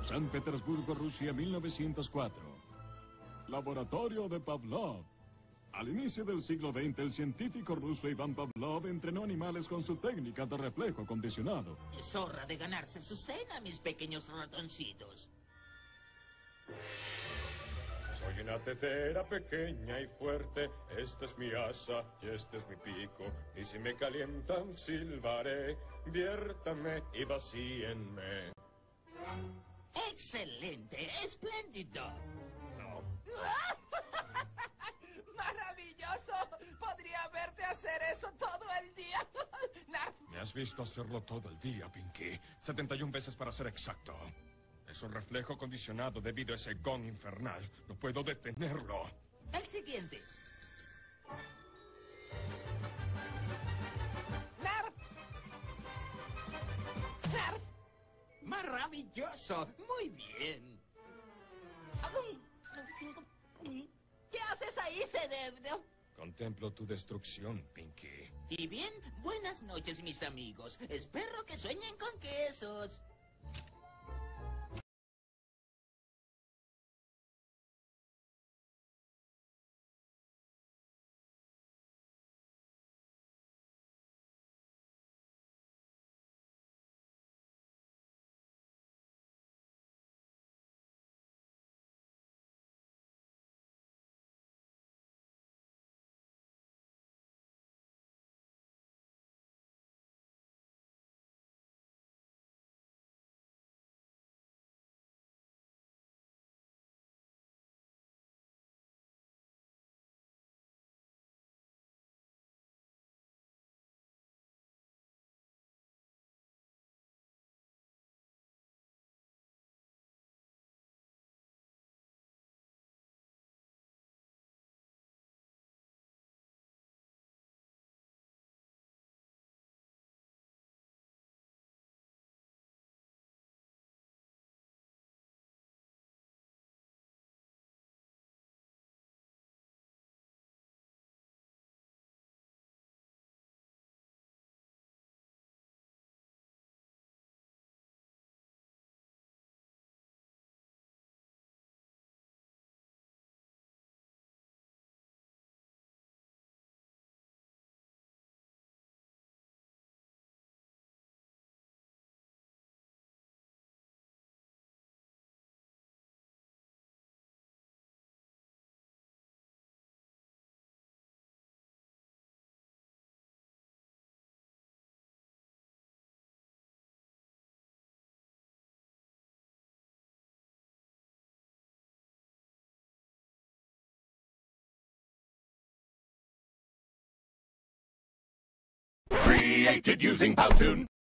San Petersburgo, Rusia, 1904. Laboratorio de Pavlov. Al inicio del siglo XX, el científico ruso Iván Pavlov entrenó animales con su técnica de reflejo condicionado. Es hora de ganarse su cena, mis pequeños ratoncitos. Soy una tetera pequeña y fuerte, esta es mi asa y este es mi pico, y si me calientan silbaré, viértanme y vacíenme. ¡Excelente! ¡Espléndido! No. ¡Maravilloso! Podría verte hacer eso todo el día. Narf. Me has visto hacerlo todo el día, Pinky. 71 veces para ser exacto. Es un reflejo condicionado debido a ese gong infernal. No puedo detenerlo. El siguiente. Narf. Narf. ¡Maravilloso! Muy bien. ¿Qué haces ahí, cerebro? Contemplo tu destrucción, Pinky. Y bien, buenas noches, mis amigos. Espero que sueñen con quesos. Created using Powtoon.